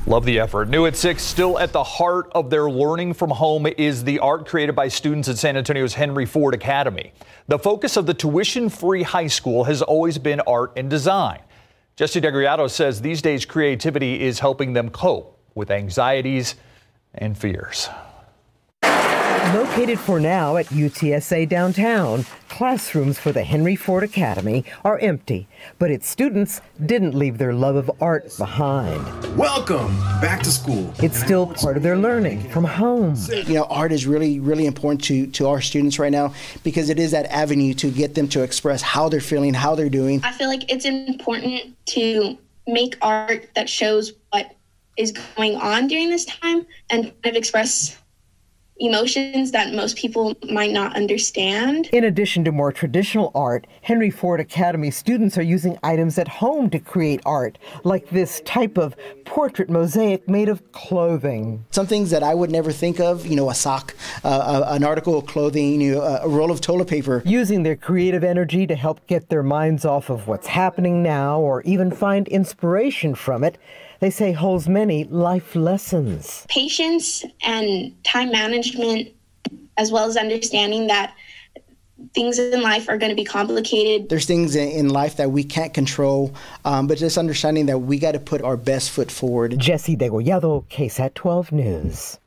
Love the effort. New at 6, still at the heart of their learning from home is the art created by students at San Antonio's Henry Ford Academy. The focus of the tuition-free high school has always been art and design. Jesse Degriato says these days creativity is helping them cope with anxieties and fears. Located for now at UTSA downtown, classrooms for the Henry Ford Academy are empty, but its students didn't leave their love of art behind. Welcome back to school. It's still part of their learning from home. You know, art is really, really important to our students right now because it is that avenue to get them to express how they're feeling, how they're doing. I feel like it's important to make art that shows what is going on during this time and kind of express emotions that most people might not understand. In addition to more traditional art, Henry Ford Academy students are using items at home to create art, like this type of portrait mosaic made of clothing. Some things that I would never think of, you know, a sock, an article of clothing, a roll of toilet paper. Using their creative energy to help get their minds off of what's happening now or even find inspiration from it, they say holds many life lessons. Patience and time management, as well as understanding that things in life are going to be complicated. There's things in life that we can't control, but just understanding that we got to put our best foot forward. Jesse Degollado, KSAT 12 News.